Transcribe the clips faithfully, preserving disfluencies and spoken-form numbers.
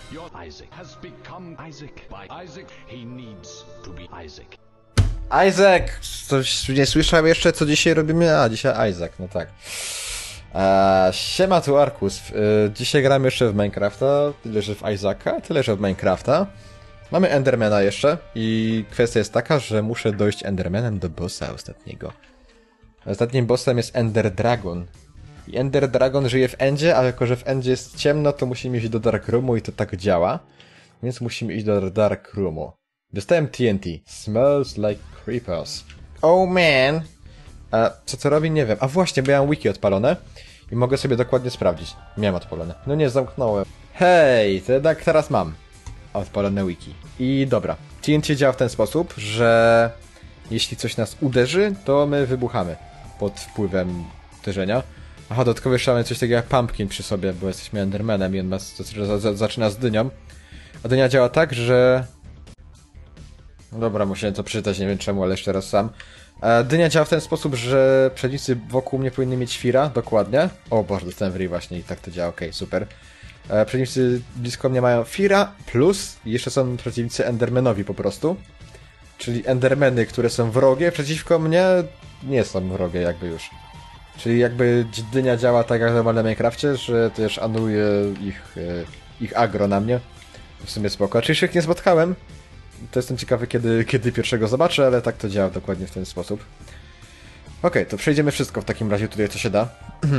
Your Isaac has become Isaac. By Isaac, he needs to be Isaac. Isaac! Coś nie słyszał jeszcze, co dzisiaj robimy? A, dzisiaj Isaac, no tak. Eee, siema, tu Arkus. Eee, dzisiaj gramy jeszcze w Minecrafta, tyle że w Isaaca, tyle że w Minecrafta. Mamy Endermana jeszcze i kwestia jest taka, że muszę dojść Endermanem do bossa ostatniego. Ostatnim bossem jest Ender Dragon. I Ender Dragon żyje w Endzie, ale jako że w Endzie jest ciemno, to musimy iść do Dark Roomu i to tak działa. Więc musimy iść do Dark Roomu. Dostałem T N T. Smells like creepers. Oh man! A co to robi? Nie wiem. A właśnie, bo ja mam wiki odpalone i mogę sobie dokładnie sprawdzić. Miałem odpalone. No nie, zamknąłem. Hej, to jednak teraz mam odpalone wiki. I dobra. T N T działa w ten sposób, że jeśli coś nas uderzy, to my wybuchamy pod wpływem uderzenia. Aha, dodatkowo jeszcze mamy coś takiego jak pumpkin przy sobie, bo jesteśmy Endermanem i on nas zaczyna z dynią. A dynia działa tak, że... No dobra, musiałem to przeczytać, nie wiem czemu, ale jeszcze raz sam. E, dynia działa w ten sposób, że przeciwnicy wokół mnie powinni mieć Fira, dokładnie. O Boże, dostałem w ryj właśnie i tak to działa, okej, okay, super. E, przeciwnicy blisko mnie mają Fira, plus jeszcze są przeciwnicy Endermanowi po prostu. Czyli Endermany, które są wrogie przeciwko mnie, nie są wrogie jakby już. Czyli jakby dynia działa tak jak w normalnym Minecrafcie, że też anuluje ich, ich agro na mnie. W sumie spoko. Czyli ich nie spotkałem. To jestem ciekawy, kiedy, kiedy pierwszego zobaczę, ale tak to działa dokładnie w ten sposób. Okej, okay, to przejdziemy wszystko w takim razie tutaj, co się da.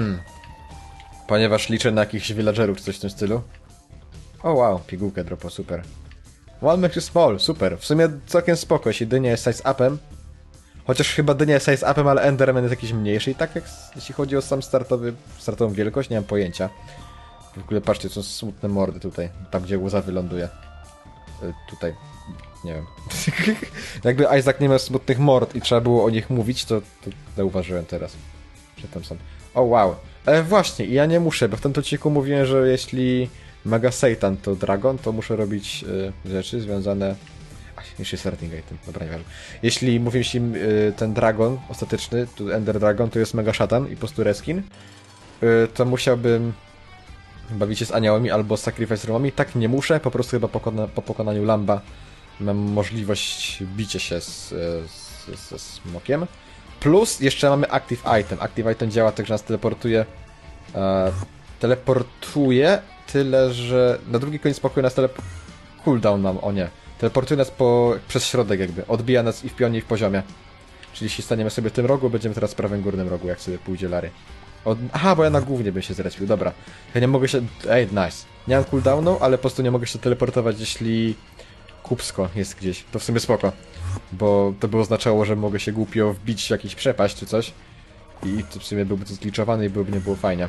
Ponieważ liczę na jakichś villagerów czy coś w tym stylu. O wow, pigułkę dropo, super. One makes you small, super. W sumie całkiem spoko, jeśli dynia jest size upem. Chociaż chyba dynia jest size upem, ale Enderman jest jakiś mniejszy. I tak jak jeśli chodzi o sam startowy, startową wielkość, nie mam pojęcia. W ogóle patrzcie, są smutne mordy tutaj. Tam, gdzie łza wyląduje. Y, tutaj. Nie wiem. Jakby Isaac nie miał smutnych mord i trzeba było o nich mówić, to, to zauważyłem teraz, że tam są. O wow. E, właśnie, i ja nie muszę, bo w tym odcinku mówiłem, że jeśli Mega Satan to Dragon, to muszę robić y, rzeczy związane... Ach, jeszcze starting item, dobra, nie wiem. Jeśli mówię, jeśli y, ten Dragon ostateczny, tu Ender Dragon, to jest Mega Szatan i po prostu reskin, y, to musiałbym bawić się z aniołami albo z Sacrifice Roomami. Tak nie muszę, po prostu chyba pokona, po pokonaniu Lamba mam możliwość bicia się z, z, ze smokiem. Plus jeszcze mamy Active Item. Active Item działa tak, że nas teleportuje. E, teleportuje tyle, że na drugi koniec pokoju nas teleport... Cooldown mam, o nie. Teleportuje nas po, przez środek jakby. Odbija nas i w pionie i w poziomie. Czyli jeśli staniemy sobie w tym rogu, będziemy teraz w prawym górnym rogu, jak sobie pójdzie Larry. Od... Aha, bo ja na głównie bym się zrespił, dobra. Ja nie mogę się... Ej, nice. Nie mam cooldownu, ale po prostu nie mogę się teleportować, jeśli... Kupsko jest gdzieś. To w sumie spoko. Bo to by oznaczało, że mogę się głupio wbić w jakiś przepaść czy coś. I to w sumie byłby to zgliczowany i byłoby nie było fajnie.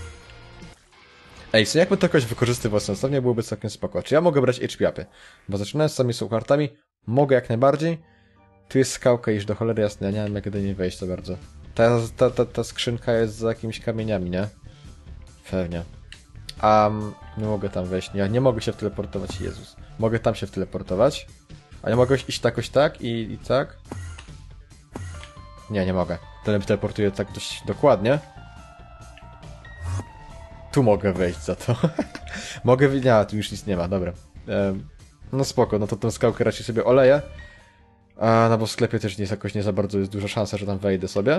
Ej, co jakby to jakoś wykorzystywał sensownie, byłoby całkiem spoko. Czy ja mogę brać H P upy? Bo zaczynając z samymi słuchartami, mogę jak najbardziej. Tu jest skałka, iż do cholery jasne, ja nie wiem jak do niej wejść to bardzo. Ta, ta, ta, ta skrzynka jest za jakimiś kamieniami, nie? Pewnie. A um, nie mogę tam wejść. Ja nie mogę się wteleportować, Jezus. Mogę tam się wteleportować. A nie mogę iść takoś tak i, i tak? Nie, nie mogę. Ten teleportuje tak dość dokładnie. Tu mogę wejść za to. Mogę... Nie, tu już nic nie ma, dobra. Ehm, no spoko, no to tą skałkę raczej sobie oleję. A, no bo w sklepie też nie jest jakoś nie za bardzo jest duża szansa, że tam wejdę sobie.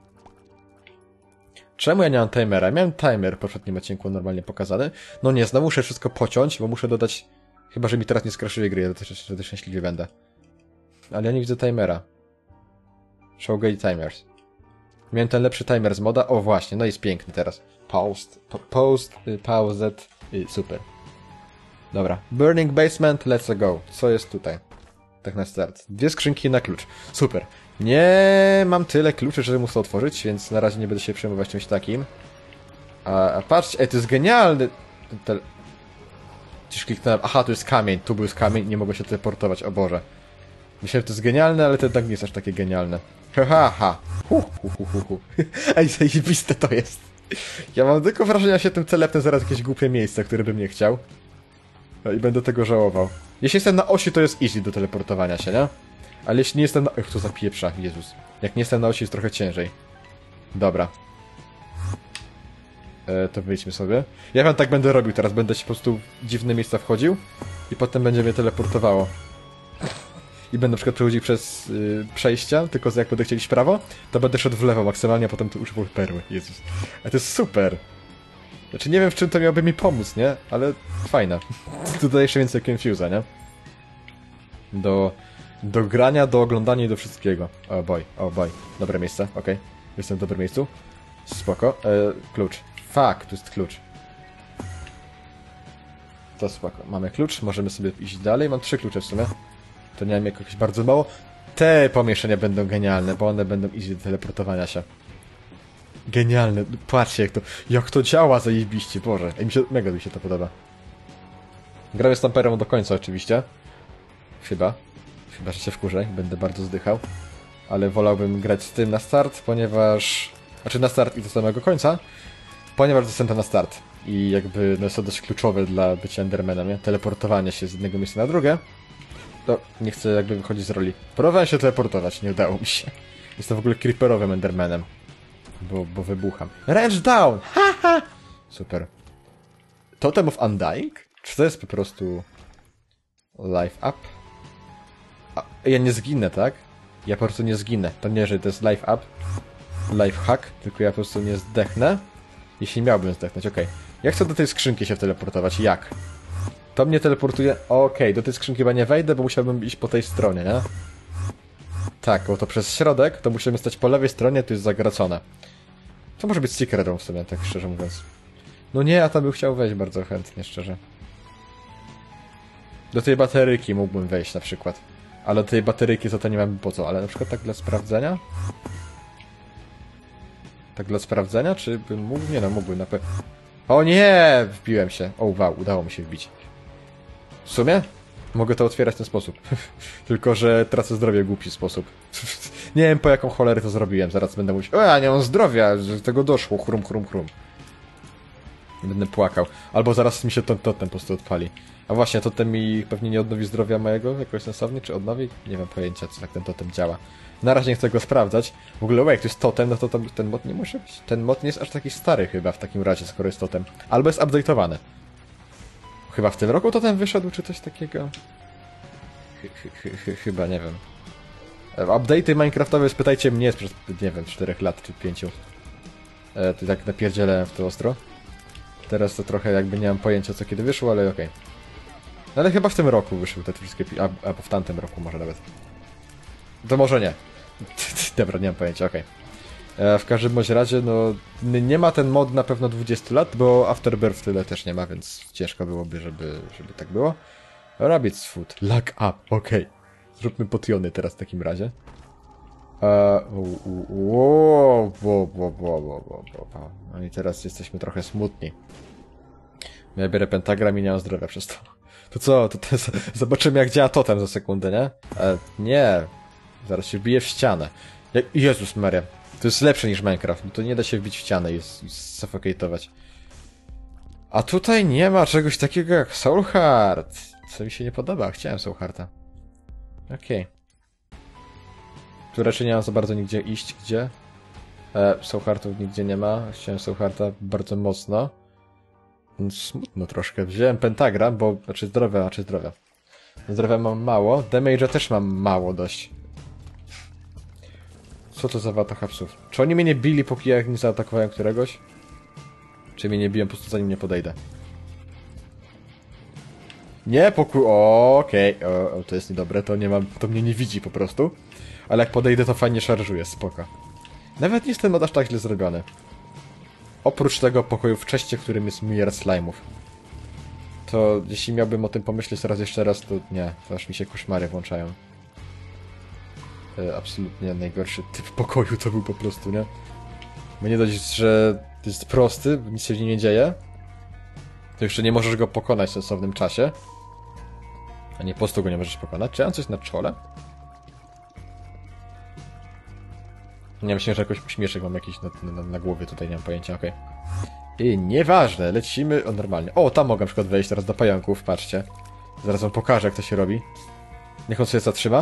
Czemu ja nie mam timera? Miałem timer w poprzednim odcinku normalnie pokazany. No nie, znowu muszę wszystko pociąć, bo muszę dodać... Chyba, że mi teraz nie skraszuje gry, ja też wtedy szczęśliwie będę. Ale ja nie widzę timera. Showgate timers. Miałem ten lepszy timer z moda. O właśnie, no jest piękny teraz. Post, po, post, y, pauzet, y, super. Dobra. Burning basement, let's go. Co jest tutaj? Tak na start. Dwie skrzynki na klucz. Super. Nie mam tyle kluczy, żeby móc to otworzyć, więc na razie nie będę się przejmować czymś takim. A, a patrzcie, ej, to jest genialny... Te... Gdzieś kliknąłem, aha, tu jest kamień, tu był kamień i nie mogę się teleportować, o Boże. Myślałem, że to jest genialne, ale to jednak nie jest aż takie genialne. Ha, ha, ha. Hu, hu, hu, hu, hu. Ej, zajebiste to jest. Ja mam tylko wrażenie, że się tym telepnę zaraz jakieś głupie miejsce, które bym nie chciał. No i będę tego żałował. Jeśli jestem na osi, to jest easy do teleportowania się, nie? Ale jeśli nie jestem na... Ech, to za pieprza, Jezus. Jak nie jestem na osi, jest trochę ciężej. Dobra. e, to wyjdźmy sobie. Ja wam tak będę robił teraz, będę się po prostu w dziwne miejsca wchodził i potem będzie mnie teleportowało. I będę na przykład przechodził przez y, przejścia, tylko jak będę chciał iść w prawo, to będę szedł w lewo maksymalnie, a potem tu używał perły. Jezus. Ale to jest super. Znaczy nie wiem, w czym to miałoby mi pomóc, nie? Ale fajne. Tutaj jeszcze więcej Confuse'a, nie? Do, do grania, do oglądania i do wszystkiego. O boj, o boj. Dobre miejsce, okej. Okay. Jestem w dobrym miejscu. Spoko. E, klucz. Fuck, tu jest klucz. To spoko. Mamy klucz, możemy sobie iść dalej. Mam trzy klucze w sumie. To nie wiem, jakoś bardzo mało. Te pomieszczenia będą genialne, bo one będą iść do teleportowania się. Genialne. Patrzcie, jak to, jak to działa zajebiście, Boże. Ej, mi się, mega mi się to podoba. Gramy z Tamperą do końca oczywiście. Chyba. Chyba, że się wkurzę i będę bardzo zdychał. Ale wolałbym grać z tym na start, ponieważ... Znaczy na start i do samego końca. Ponieważ dostałem to na start. I jakby no jest to dość kluczowe dla bycia Endermanem, nie? Teleportowanie się z jednego miejsca na drugie. To nie chcę jakby wychodzić z roli. Próbowałem się teleportować, nie udało mi się. Jestem w ogóle creeperowym Endermanem. Bo, bo wybucham. Range down! Haha! Super. Totem of Undying? Czy to jest po prostu... Life up? A, ja nie zginę, tak? Ja po prostu nie zginę. To nie, że to jest life up. Life hack. Tylko ja po prostu nie zdechnę. Jeśli miałbym zdechnąć, okej. Okay. Ja chcę do tej skrzynki się teleportować. Jak? To mnie teleportuje... Okej, okay, do tej skrzynki chyba nie wejdę, bo musiałbym iść po tej stronie, nie? Tak, bo to przez środek, to musimy stać po lewej stronie, tu jest zagracone. To może być secret room w sumie, tak szczerze mówiąc. No nie, a tam bym chciał wejść bardzo chętnie, szczerze. Do tej bateryki mógłbym wejść na przykład. Ale do tej bateryki za to nie mam po co, ale na przykład tak dla sprawdzenia? Tak dla sprawdzenia, czy bym mógł? Nie no, mógłbym na pewno... O nie! Wbiłem się. O wow, udało mi się wbić. W sumie? Mogę to otwierać w ten sposób. Tylko, że tracę zdrowie w głupi sposób. Nie wiem, po jaką cholerę to zrobiłem. Zaraz będę mówić, o ja nie mam zdrowia, że z tego doszło. Chrum, chrum, chrum. Będę płakał. Albo zaraz mi się ten totem po prostu odpali. A właśnie, totem mi pewnie nie odnowi zdrowia mojego jakoś sensownie, czy odnowi? Nie mam pojęcia, co tak ten totem działa. Na razie nie chcę go sprawdzać. W ogóle, jak to jest totem, no to tam, ten mod nie może być. Ten mod nie jest aż taki stary chyba w takim razie, skoro jest totem. Albo jest update'owany. Chyba w tym roku totem wyszedł, czy coś takiego? Chy, chy, chy, chyba, nie wiem. Update'y Minecraftowe, spytajcie mnie, sprzed, nie wiem, czterech lat, czy pięciu. E, to tak napierdzielałem w to ostro. Teraz to trochę jakby nie mam pojęcia, co kiedy wyszło, ale okej. Okay. No ale chyba w tym roku wyszły te wszystkie... Albo w tamtym roku może nawet. To może nie. Dobra, nie mam pojęcia, okej. Okay. W każdym bądź razie, no... Nie ma ten mod na pewno dwudziestu lat, bo Afterbirth tyle też nie ma, więc ciężko byłoby, żeby, żeby tak było. Rabbit's Foot. Lag up, okej. Okay. Zróbmy potiony teraz w takim razie. No i teraz jesteśmy trochę smutni. Ja biorę pentagram i nie mam zdrowia przez to. To co? To, to zobaczymy, jak działa totem za sekundę, nie? E, nie. Zaraz się wbije w ścianę. Jak... Jezus Maria. To jest lepsze niż Minecraft. To nie da się wbić w ścianę i, i suffocatować. A tutaj nie ma czegoś takiego jak Soul Heart. Co mi się nie podoba. Chciałem Soul Hearta. Okej. Okay. Tu raczej nie mam za bardzo nigdzie iść. Gdzie? E, Soul Heartów nigdzie nie ma. Chciałem Soul Hearta bardzo mocno. Smutno troszkę. Wziąłem pentagram, bo... Znaczy zdrowia, znaczy zdrowia. Zdrowia mam mało. Damage'a też mam mało dość. Co to za wata hapsów? Czy oni mnie nie bili, póki ja nie zaatakowałem któregoś? Czy mnie nie biją po prostu zanim nie podejdę? Nie, pokój... Okej, okay. To jest niedobre, to nie mam... To mnie nie widzi po prostu. Ale jak podejdę, to fajnie szarżuje, spoko. Nawet nie jest ten mod aż tak źle zrobiony. Oprócz tego pokoju w czeście, którym jest miliard slime'ów. To jeśli miałbym o tym pomyśleć raz jeszcze raz, to nie, to aż mi się koszmary włączają. E, absolutnie najgorszy typ pokoju to był po prostu, nie? Bo nie dość, że jest prosty, nic się w nim nie dzieje, to jeszcze nie możesz go pokonać w sensownym czasie. A nie po prostu go nie możesz pokonać. Czy ja mam coś na czole? Nie, myślę, że jakoś uśmieszek mam jakiś na, na, na głowie, tutaj nie mam pojęcia, okej. Okay. I nieważne, lecimy o normalnie. O, tam mogę na przykład wejść teraz do pająków, patrzcie. Zaraz wam pokażę, jak to się robi. Niech on sobie zatrzyma.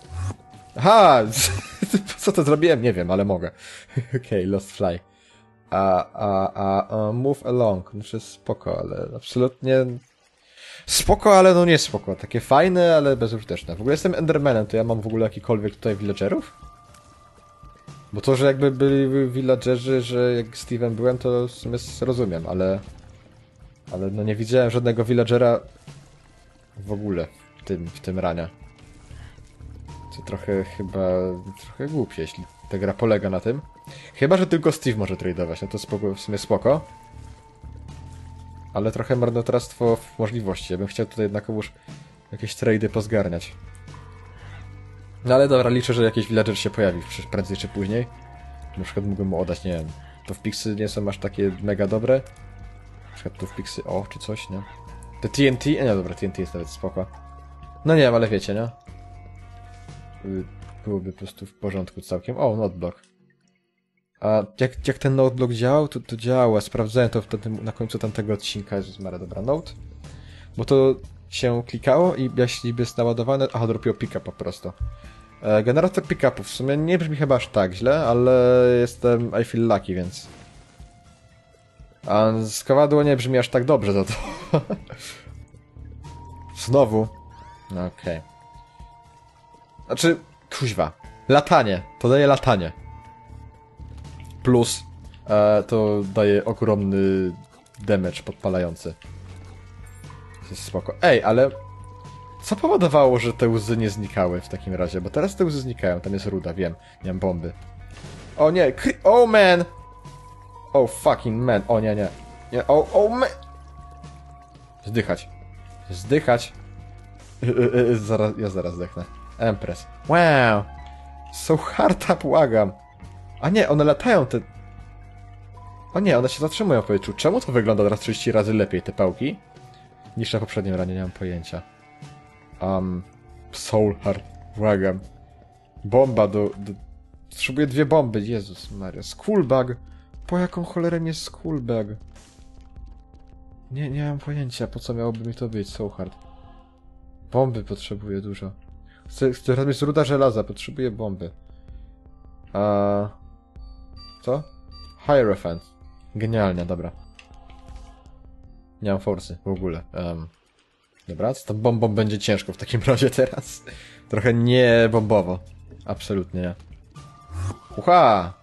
Aha! Co to zrobiłem? Nie wiem, ale mogę. Okej, okay, Lost Fly. a, a, a, a move along. Znaczy spoko, ale absolutnie... Spoko, ale no nie spoko. Takie fajne, ale bezużyteczne. W ogóle jestem Endermanem, to ja mam w ogóle jakikolwiek tutaj villagerów? Bo to, że jakby byli villagerzy, że jak Steve'em byłem, to w sumie rozumiem, ale... Ale no nie widziałem żadnego villagera w ogóle w tym, w tym rania. Co trochę chyba... trochę głupie, jeśli ta gra polega na tym. Chyba, że tylko Steve może tradeować, no to spoko, w sumie spoko. Ale trochę marnotrawstwo w możliwości. Ja bym chciał tutaj jednakowoż jakieś trady pozgarniać. No ale dobra, liczę, że jakiś villager się pojawi prędzej czy później. Na przykład mógłbym mu oddać, nie wiem, to w Pixy nie są aż takie mega dobre. Na przykład tu w Pixy, o, czy coś, nie? Te T N T, nie dobra, T N T jest nawet spoko. No nie wiem, ale wiecie, nie? Byłoby po prostu w porządku całkiem. O, noteblock. A jak, jak ten noteblock działał, to, to działa. Sprawdzałem to wtedy na końcu tamtego odcinka. Jezus Maria, dobra, note. Bo to się klikało i jeśli by jest naładowane... Aha, dropiło pick-up po prostu. E, generator pick-upów w sumie nie brzmi chyba aż tak źle, ale jestem I feel lucky, więc... A z kowadło nie brzmi aż tak dobrze za to. Znowu. No okej. Okay. Znaczy, kuźwa. Latanie. To daje latanie. Plus e, to daje ogromny damage podpalający. To jest spoko. Ej, ale co powodowało, że te łzy nie znikały w takim razie? Bo teraz te łzy znikają. Tam jest ruda, wiem. Nie mam bomby. O nie, kri oh man! Oh fucking man. O nie, nie. Nie, oh, oh man! Zdychać. Zdychać. zaraz, ja zaraz zdechnę. Empress. Wow! So hard up, błagam. A nie, one latają te... O nie, one się zatrzymują w powietrzu. Czemu to wygląda teraz trzydzieści razy lepiej, te pałki? Niż na poprzednim ranie, nie mam pojęcia. Um... Soul Heart, błagam. Bomba do... do... Potrzebuję dwie bomby, Jezus Maria. Skullbug! Po jaką cholerę jest Skullbug? Nie, nie mam pojęcia, po co miałoby mi to być, Soul Heart. Bomby potrzebuję dużo. Chcę, chcę robić ruda żelaza, potrzebuję bomby. A... Co? Hierophant. Genialnie, dobra. Nie mam forsy w ogóle. Um, dobra, z tą bombą będzie ciężko w takim razie teraz. Trochę nie bombowo. Absolutnie nie. Ucha!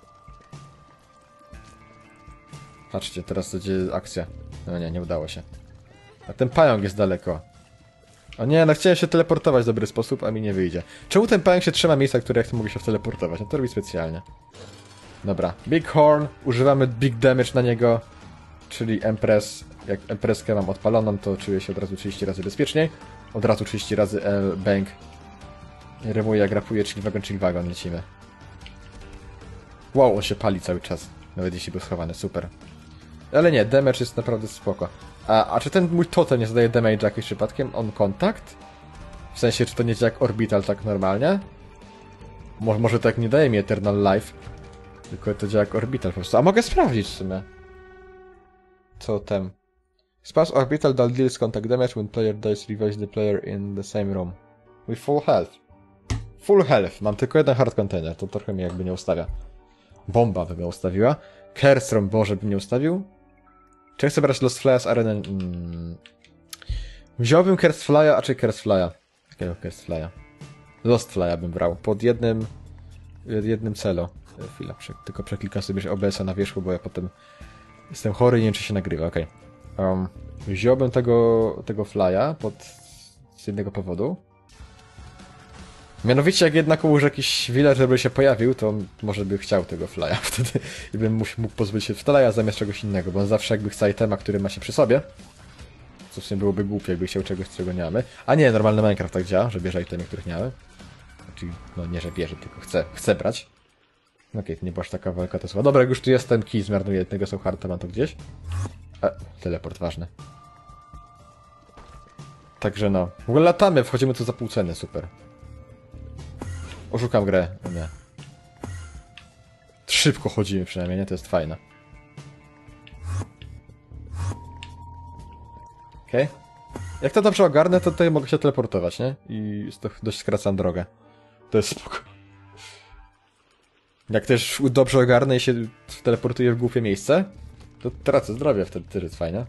Patrzcie, teraz będzie akcja. No nie, nie udało się. A ten pająk jest daleko. O nie, no chciałem się teleportować w dobry sposób, a mi nie wyjdzie. Czemu ten pająk się trzyma miejsca, które ja chcę mogę się wteleportować? No to robi specjalnie. Dobra, Big Horn, używamy Big Damage na niego, czyli Empress. Jak Empresskę mam odpaloną, to czuję się od razu trzydzieści razy bezpieczniej. Od razu trzydzieści razy L-Bank. Rymuję, jak rapuję, chill wagon, chill wagon, lecimy. Wow, on się pali cały czas. Nawet jeśli był schowany, super. Ale nie, damage jest naprawdę spoko. A, a czy ten mój totem nie zadaje damage jakiś przypadkiem on kontakt? W sensie, czy to nie działa jak orbital tak normalnie? Mo może tak nie daje mi eternal life. Tylko to działa jak orbital po prostu. A mogę sprawdzić w sumie. Co tem? Spas orbital that deals contact damage when player dies, revives the player in the same room. With full health. Full health. Mam tylko jeden hard container. To trochę mnie jakby nie ustawia. Bomba by mnie ustawiła. Kerstrom Boże by mnie ustawił. Czy chcę brać Lost Fly'a z areny? Hmm. Wziąłbym Curse Fly'a, a czy Curse Fly'a? Jakiego Curse Fly'a? Lost Fly'a bym brał. Pod jednym... jednym celu. Chwila, prze, tylko przeklikam sobie O B S-a na wierzchu, bo ja potem jestem chory i nie wiem, czy się nagrywa. Okej. Okay. Um, wziąłbym tego, tego Fly'a pod... z jednego powodu. Mianowicie, jak jednak już jakiś villager by się pojawił, to może by chciał tego Fly'a wtedy i bym mógł pozbyć się Fly'a zamiast czegoś innego, bo on zawsze jakby chce itema, który ma się przy sobie. Co w sumie byłoby głupie, jakby chciał czegoś, czego nie mamy. A nie, normalny Minecraft tak działa, że bierze itemy, których nie mamy. Czyli, no nie, że bierze, tylko chce, chce brać. Okej, okay, to nie była aż taka walka to słowa. Dobra, jak już tu jestem, kij zmarnuję jednego Soulharta, mam to gdzieś. E, teleport ważny. Także no. W ogóle latamy, wchodzimy tu za pół ceny, super. Oszukam grę. Nie. Szybko chodzimy przynajmniej, nie? To jest fajne. Okej. Okay. Jak to dobrze ogarnę, to tutaj mogę się teleportować, nie? I to dość skracam drogę. To jest spoko. Jak też dobrze ogarnę i się teleportuję w głupie miejsce, to tracę zdrowie, wtedy też jest fajne.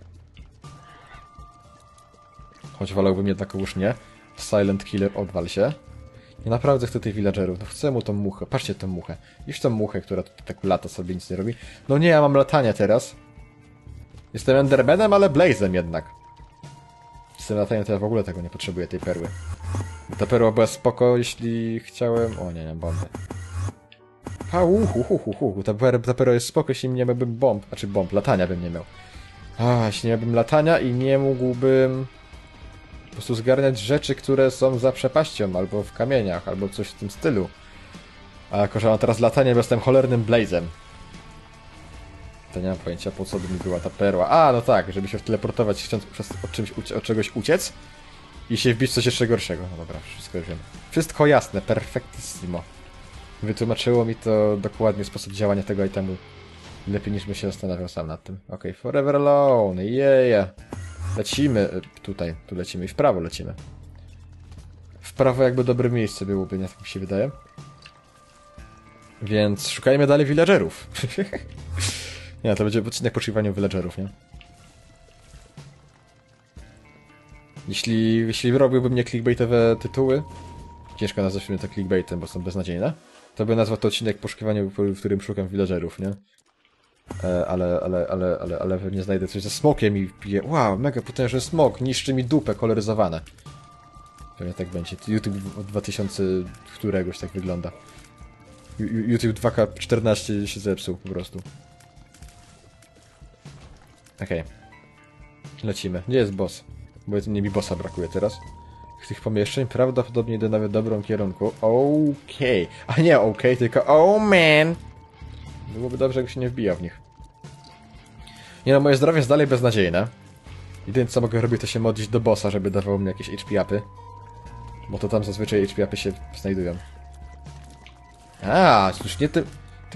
Choć wolałbym jednak już nie. Silent Killer, odwal się. Ja naprawdę chcę tych villagerów, no chcę mu tą muchę. Patrzcie tę muchę. Już tą muchę, która tutaj tak lata sobie, nic nie robi. No nie, ja mam latania teraz. Jestem Endermanem, ale Blazem jednak. Jestem lataniem, to ja w ogóle tego nie potrzebuję, tej perły. Bo ta perła była spoko, jeśli chciałem... O nie, nie, bomby. Ha, uhu, hu, hu, hu. Ta, per, ta perła jest spoko, jeśli nie miałbym bomb. Znaczy bomb, latania bym nie miał. A, jeśli nie miałbym latania i nie mógłbym... po prostu zgarniać rzeczy, które są za przepaścią, albo w kamieniach, albo coś w tym stylu. A jako, że mam teraz latanie, bo jestem cholernym Blazem. To nie mam pojęcia, po co by mi była ta perła. A, no tak, żeby się teleportować, chcąc od, czymś, od czegoś uciec i się wbić w coś jeszcze gorszego. No dobra, wszystko już wiem. Wszystko jasne, perfectissimo. Wytłumaczyło mi to dokładnie sposób działania tego itemu. Lepiej niż bym się zastanawiał sam nad tym. Okej, okay, forever alone, yeah. Lecimy tutaj, tu lecimy i w prawo lecimy. W prawo jakby dobre miejsce byłoby, nie, tak mi się wydaje. Więc szukajmy dalej villagerów. Nie, to będzie odcinek poszukiwania villagerów, nie? Jeśli, jeśli robiłbym nie clickbaitowe tytuły, ciężko nazwać mnie to clickbaitem, bo są beznadziejne, to by nazwał to odcinek poszukiwania, w którym szukam villagerów, nie? E, ale, ale, ale, ale, ale nie znajdę coś ze smokiem i pije. Wow, mega potężny smok, niszczy mi dupę koloryzowane. Pewnie tak będzie. YouTube od dwa tysiące któregoś tak wygląda. YouTube dwa K czternaście się zepsuł po prostu. Okej. Okay. Lecimy. Gdzie jest boss? Bo nie mi bossa brakuje teraz. Z tych pomieszczeń prawdopodobnie idę nawet w dobrym kierunku. Okej. Okay. A nie okej, okay, tylko oh man! Byłoby dobrze, jakby się nie wbijał w nich. Nie no, moje zdrowie jest dalej beznadziejne. Jedyne co mogę robić, to się modlić do bossa, żeby dawał mi jakieś H P upy. Bo to tam zazwyczaj H P upy się znajdują. A, już nie ty... ty...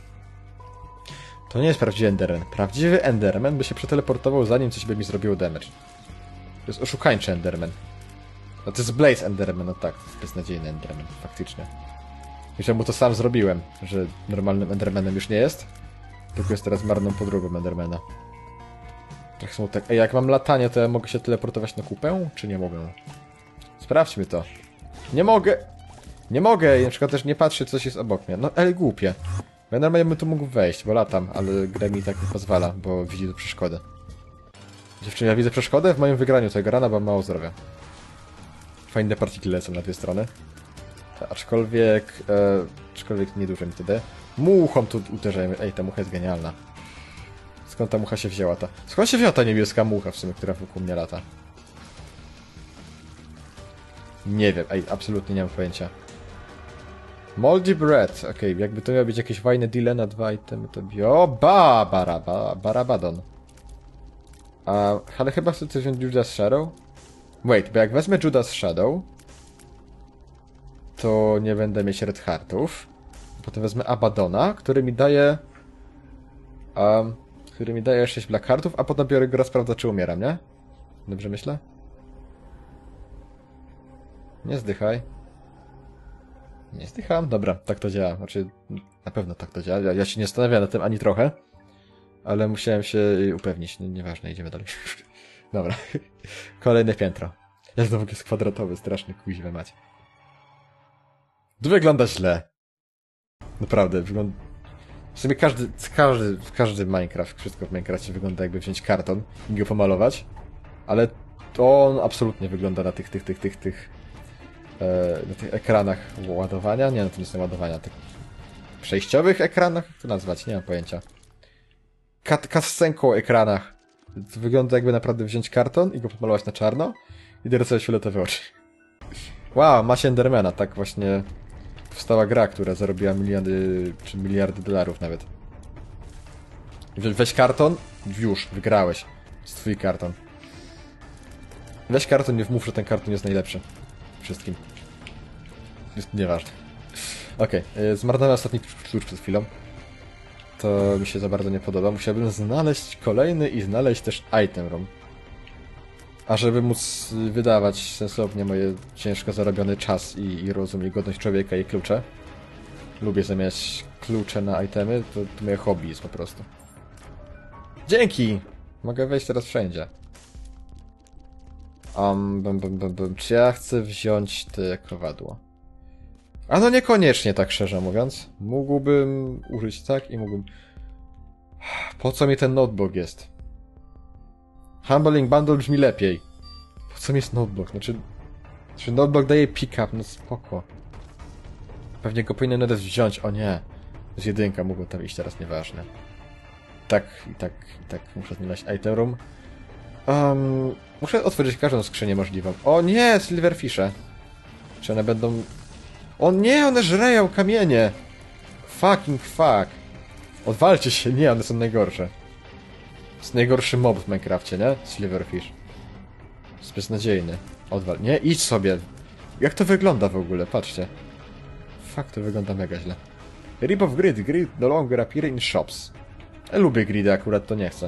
To nie jest prawdziwy Enderman. Prawdziwy Enderman by się przeteleportował, zanim coś by mi zrobiło damage. To jest oszukańczy Enderman. No to jest Blaze Enderman, no tak, to jest beznadziejny Enderman, faktycznie. Już ja mu to sam zrobiłem, że normalnym Endermanem już nie jest, tylko jest teraz marną podróbą Endermana. Tak smutek. Ej, jak mam latanie, to ja mogę się teleportować na kupę? Czy nie mogę? Sprawdźmy to. Nie mogę! Nie mogę! I na przykład też nie patrzę, co coś jest obok mnie. No, ale głupie. Ja normalnie bym tu mógł wejść, bo latam, ale gra mi tak nie pozwala, bo widzi tu przeszkodę. Dziewczyny, ja widzę przeszkodę w moim wygraniu tego rana, bo mam mało zdrowia. Fajne partiki lecą na dwie strony. Aczkolwiek... E, aczkolwiek niedużo mi wtedy. Muchą tu uderzajmy. Ej, ta mucha jest genialna. Skąd ta mucha się wzięła ta? Skąd się wzięła ta niebieska mucha w sumie, która wokół mnie lata? Nie wiem, ej, absolutnie nie mam pojęcia. Moldy Bread, okej, okay, jakby to miało być jakieś fajne deale na dwa itemy, to bi... O, ba, baraba, barabadon. A, ale chyba chcę coś wziąć Judas Shadow? Wait, bo jak wezmę Judas Shadow, to nie będę mieć Red Heartów. Potem wezmę Abadona, który mi daje... Um, który mi daje sześć Black Heartów, a potem biorę go, sprawdza, czy umieram, nie? Dobrze myślę? Nie zdychaj. Nie zdycham. Dobra, tak to działa. Znaczy, na pewno tak to działa. Ja, ja się nie zastanawiam na tym ani trochę. Ale musiałem się upewnić. Nie, nieważne, idziemy dalej. Dobra. Kolejne piętro. Ja znowu jest kwadratowy, straszny kuźwa mać. To wygląda źle. Naprawdę, wygląda... W sumie każdy, każdy, każdy Minecraft, wszystko w Minecrafcie wygląda jakby wziąć karton i go pomalować. Ale to on absolutnie wygląda na tych, tych, tych, tych, tych... E, na tych ekranach ładowania. Nie, no to nie są ładowania, tych przejściowych ekranach? Jak to nazwać? Nie mam pojęcia. Kat, kascenką ekranach. To wygląda jakby naprawdę wziąć karton i go pomalować na czarno i dorysować fioletowe oczy. Wow, ma się Endermana, tak właśnie powstała gra, która zarobiła miliardy, czy miliardy dolarów nawet. Weź karton, już, wygrałeś. Jest twój karton. Weź karton, nie wmów, że ten karton jest najlepszy. Wszystkim. Jest nieważne. Okej, okay. Zmarnowałem ostatni klucz przed chwilą. To mi się za bardzo nie podoba. Musiałbym znaleźć kolejny i znaleźć też item room. A żeby móc wydawać sensownie moje ciężko zarobiony czas i, i rozum i godność człowieka i klucze, Lubię zamiast klucze na itemy, to, to moje hobby jest po prostu. Dzięki! Mogę wejść teraz wszędzie. Um, bum, bum, bum, bum. Czy ja chcę wziąć te kowadło? A no niekoniecznie, tak szczerze mówiąc. Mógłbym użyć tak i mógłbym... Po co mi ten notebook jest? Humbling Bundle brzmi lepiej. Po co mi jest notebook? Znaczy... Czy notebook daje pick-up? No spoko. Pewnie go powinienem nawet wziąć. O nie. To jest jedynka, mógłbym tam iść teraz, nieważne. Tak, i tak, i tak muszę znaleźć item room. Um, muszę otworzyć każdą skrzynię możliwą. O nie, silverfishe. Czy one będą... O nie, one żreją kamienie! Fucking fuck. Odwalcie się, nie, one są najgorsze. To jest najgorszy mob w Minecrafcie, nie? Silverfish. Jest beznadziejny. Odwal... Nie, idź sobie. Jak to wygląda w ogóle? Patrzcie. Fuck, to wygląda mega źle. Rip of grid. Grid no longer appear in shops. Ja lubię gridy, akurat to nie chcę.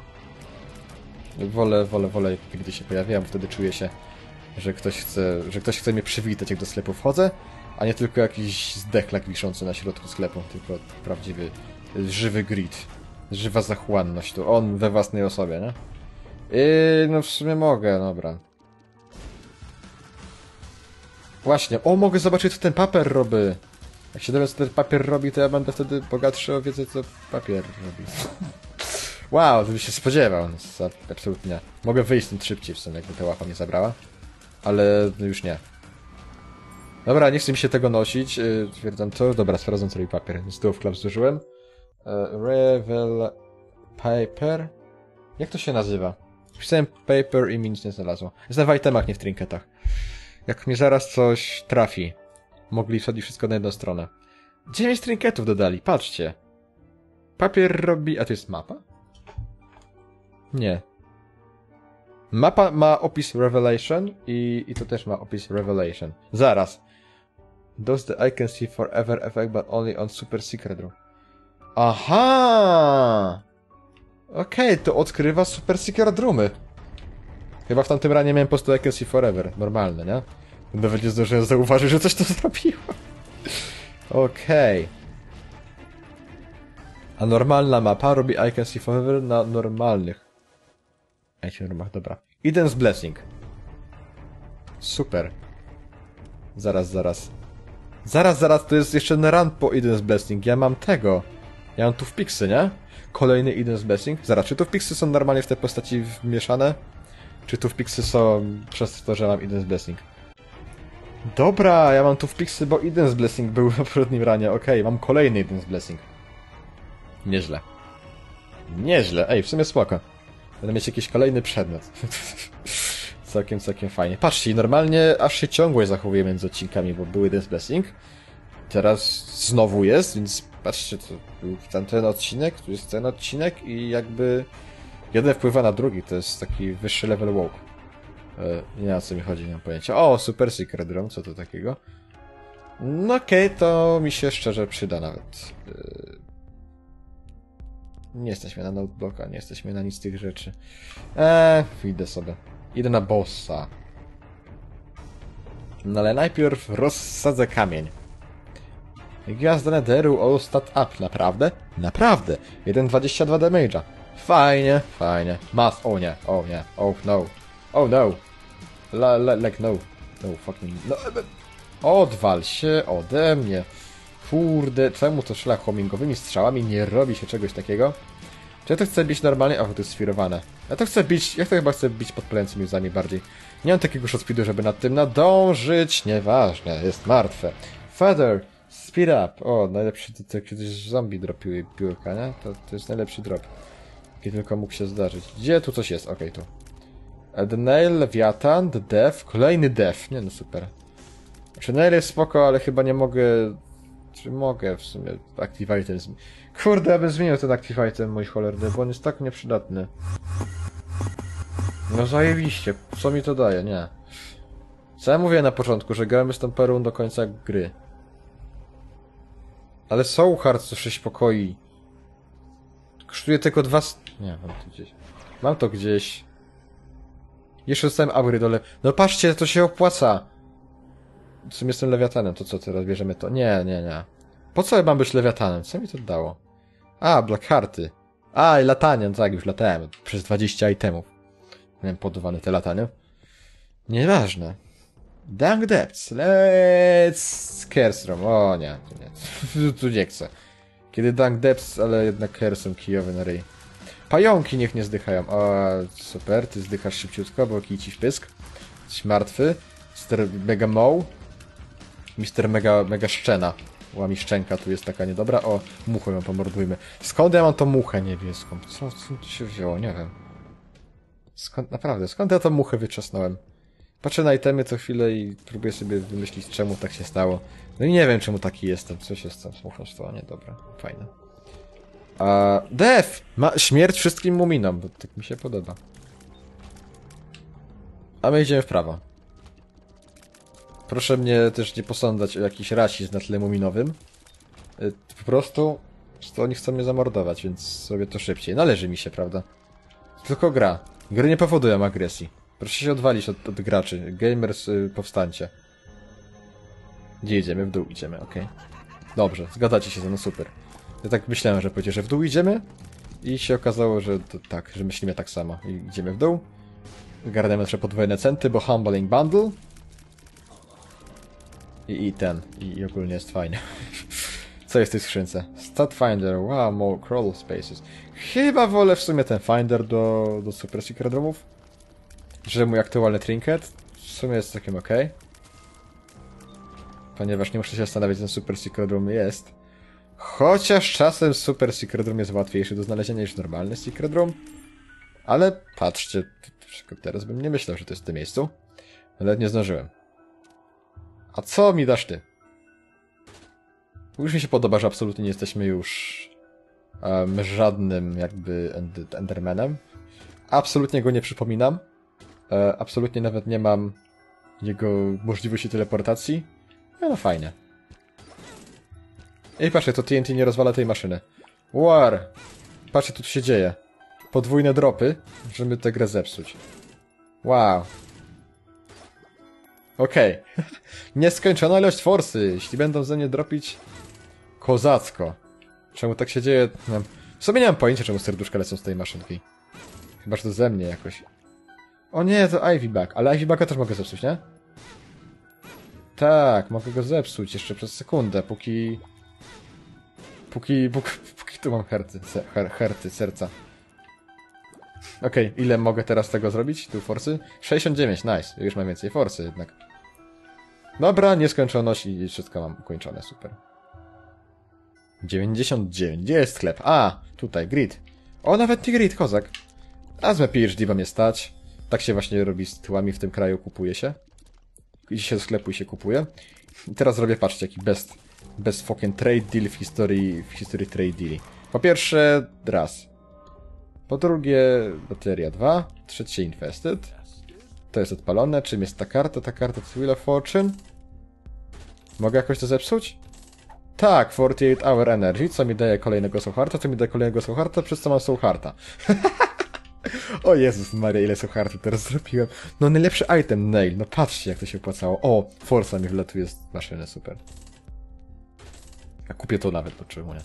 Wolę, wolę, wolę, gdy się pojawiam, wtedy czuję się, że ktoś chce, że ktoś chce mnie przywitać, jak do sklepu wchodzę, a nie tylko jakiś zdechlak wiszący na środku sklepu, tylko prawdziwy, żywy grid. Żywa zachłanność, to on we własnej osobie, nie? I no w sumie mogę, dobra. Właśnie, o, mogę zobaczyć, co ten papier robi. Jak się dowiem, co ten papier robi, to ja będę wtedy bogatszy o wiedzę, co papier robi. Wow, to by się spodziewał. No, absolutnie. Mogę wyjść stąd szybciej w sumie, jakby ta łapa mnie zabrała. Ale no już nie. Dobra, nie chcę mi się tego nosić. Yy, twierdzam to. Dobra, sprawdzam co robi papier. Z tyłu w klap zużyłem. Yy, Revel... Paper? Jak to się nazywa? Wpisałem paper i mi nic nie znalazło. Jest w itemach, nie w trinketach. Jak mnie zaraz coś trafi. Mogli wsadzić wszystko na jedną stronę. dziewięć trinketów dodali, patrzcie. Papier robi... A to jest mapa? Nie. Mapa ma opis Revelation i, i to też ma opis Revelation. Zaraz. Does the I can see forever effect but only on super secret room. Aha! Okej, okay, to odkrywa super secret roomy. Chyba w tamtym ranie miałem po prostu I can see forever. Normalne, nie? Nawet nie zdążyłem zauważyć, że coś to zrobiło. Okej. Okay. A normalna mapa robi I can see forever na normalnych item roomach, dobra. Eden's Blessing. Super. Zaraz, zaraz. Zaraz, zaraz, to jest jeszcze na run po Eden's Blessing. Ja mam tego. Ja mam tu wpiksy, nie? Kolejny Eden's Blessing. Zaraz, czy tu wpiksy są normalnie w tej postaci wmieszane? Czy tu wpiksy są przez to, że mam Eden's Blessing? Dobra, ja mam tu wpiksy, bo Eden's Blessing był w poprzednim ranie. Okej, okay, mam kolejny Eden's Blessing. Nieźle. Nieźle. Ej, w sumie spoko. Będę mieć jakiś kolejny przedmiot. Całkiem, całkiem fajnie. Patrzcie, normalnie aż się ciągłość zachowuje między odcinkami, bo był Eden's Blessing. Teraz znowu jest, więc patrzcie, to był ten, ten odcinek, tu jest ten odcinek i jakby jeden wpływa na drugi. To jest taki wyższy level walk. E, nie wiem, o co mi chodzi, nie mam pojęcia. O, Super Secret Room, co to takiego? No okej, okay, to mi się szczerze przyda nawet. E, Nie jesteśmy na notebooka, nie jesteśmy na nic z tych rzeczy. Eee, idę sobie. Idę na bossa. No ale najpierw rozsadzę kamień. Gwiazda Netheru, all stat up. Naprawdę? Naprawdę. jeden przeciwko dwadzieścia dwa damage'a. Fajnie, fajnie. Must, o nie, o nie, oh no. Oh no. La, la, like no. No fucking no. Odwal się ode mnie. Kurde, czemu to strzela homingowymi strzałami? Nie robi się czegoś takiego. Czy ja to chcę bić normalnie? O, to jest sfirowane. Ja to chcę bić, ja to chyba chcę bić podpalającymi łzami bardziej. Nie mam takiego shotspeedu, żeby nad tym nadążyć. Nieważne, jest martwe. Father, speed up. O, najlepszy, to kiedyś zombie dropiły piłka, nie? To, to jest najlepszy drop. Jaki tylko mógł się zdarzyć. Gdzie tu coś jest? Okej, okay, tu. The Nail, Leviathan, The Death, kolejny Death. Nie no, super. Znaczy, Nail jest spoko, ale chyba nie mogę... Czy mogę w sumie Active Item zmienić? Kurde, ja bym zmienił ten Active Item, mój cholerny, bo on jest tak nieprzydatny. No zajebiście, co mi to daje? Nie. Co ja mówię na początku, że gramy z tą perą do końca gry. Ale Soul Heart to sześć pokoi. Kosztuje tylko dwa... Nie, mam to gdzieś. Mam to gdzieś. Jeszcze dostałem upgrade dole. No patrzcie, to się opłaca. W sumie jestem lewiatanem, to co teraz bierzemy to? Nie, nie, nie. Po co mam być lewiatanem? Co mi to dało? A, Blackhearty. A, i latanie, no tak, już latałem. Przez dwadzieścia itemów. Miałem podawane te latania. Nieważne. Dunk Depths. Let's... Kerstrom. O nie, tu nie. Tu nie chcę. Kiedy Dunk Depths, ale jednak Kerstrom kijowy na ryj. Pająki niech nie zdychają. O, super, ty zdychasz szybciutko, bo kij ci w pysk. Jesteś martwy. mister Mega Moł. mister Mega, Mega Szczena. Łami szczęka tu jest taka niedobra. O, muchę ją pomordujmy. Skąd ja mam tą muchę niebieską? Co, co tu się wzięło? Nie wiem. Skąd, naprawdę, skąd ja tą muchę wyczesnąłem? Patrzę na itemy co chwilę i próbuję sobie wymyślić, czemu tak się stało. No i nie wiem, czemu taki jestem. Co się stało? Muchę to niedobra. Fajne. A Def! Ma śmierć wszystkim muminom, bo tak mi się podoba. A my idziemy w prawo. Proszę mnie też nie posądzać o jakiś rasizm na tle muminowym. Po prostu to oni chcą mnie zamordować, więc zrobię to szybciej. Należy mi się, prawda? Tylko gra. Gry nie powodują agresji. Proszę się odwalić od, od graczy. Gamers, yy, powstańcie. Gdzie idziemy? W dół idziemy, okej. Okay. Dobrze, zgadzacie się ze mną, super. Ja tak myślałem, że powiedzie, że w dół idziemy i się okazało, że to tak, że myślimy tak samo. I idziemy w dół. Garniemy jeszcze podwójne centy, bo Humbling Bundle. I, i ten. I, I ogólnie jest fajnie. Co jest w tej skrzynce? Stat Finder. Wow, more crawl spaces. Chyba wolę w sumie ten Finder do, do Super Secret Roomów. Że mój aktualny trinket w sumie jest całkiem ok. Ponieważ nie muszę się zastanawiać, ten Super Secret Room jest. Chociaż czasem Super Secret Room jest łatwiejszy do znalezienia niż normalny Secret Room. Ale patrzcie, teraz bym nie myślał, że to jest w tym miejscu. Ale nie zdążyłem. A co mi dasz ty? Już mi się podoba, że absolutnie nie jesteśmy już um, żadnym jakby end Endermanem. Absolutnie go nie przypominam. E, absolutnie nawet nie mam jego możliwości teleportacji. No, no fajnie. Ej, patrzcie, to T N T nie rozwala tej maszyny. War! Patrzcie, co tu się dzieje. Podwójne dropy, żeby tę grę zepsuć. Wow. Okej. Okay. Nieskończona ilość forsy. Jeśli będą ze mnie dropić... Kozacko. Czemu tak się dzieje? No, w sobie nie mam pojęcia, czemu serduszka lecą z tej maszynki. Chyba, że to ze mnie jakoś. O nie, to Ivy Bug. Ale Ivy Buga też mogę zepsuć, nie? Tak, mogę go zepsuć jeszcze przez sekundę, póki... Póki... Póki, póki tu mam herty, her, herty serca. Okej, okay, ile mogę teraz tego zrobić? Tu forsy? sześćdziesiąt dziewięć, nice. Już mam więcej forsy jednak. Dobra, nieskończoność i wszystko mam ukończone, super. dziewięćdziesiąt dziewięć, gdzie jest sklep? A, tutaj, grid. O, nawet nie grid, kozak. A z P H D wam jest stać. Tak się właśnie robi z tyłami w tym kraju, kupuje się. Idzie się do sklepu i się kupuje. I teraz zrobię, patrzcie, jaki best, best fucking trade deal w historii, w historii trade deali. Po pierwsze, raz. Po drugie, bateria dwa. Trzecie, infested. To jest odpalone. Czym jest ta karta? Ta karta to Wheel of Fortune. Mogę jakoś to zepsuć? Tak, czterdzieści osiem hour energy, co mi daje kolejnego Soul Hearta, co mi daje kolejnego Soul Hearta, przez co mam Soul Hearta. O Jezus Maria, ile Soul Heartu teraz zrobiłem. No najlepszy item, nail, no patrzcie jak to się opłacało. O, Forza mi wlatuje z maszyny, super. Ja kupię to nawet, potrzebuję.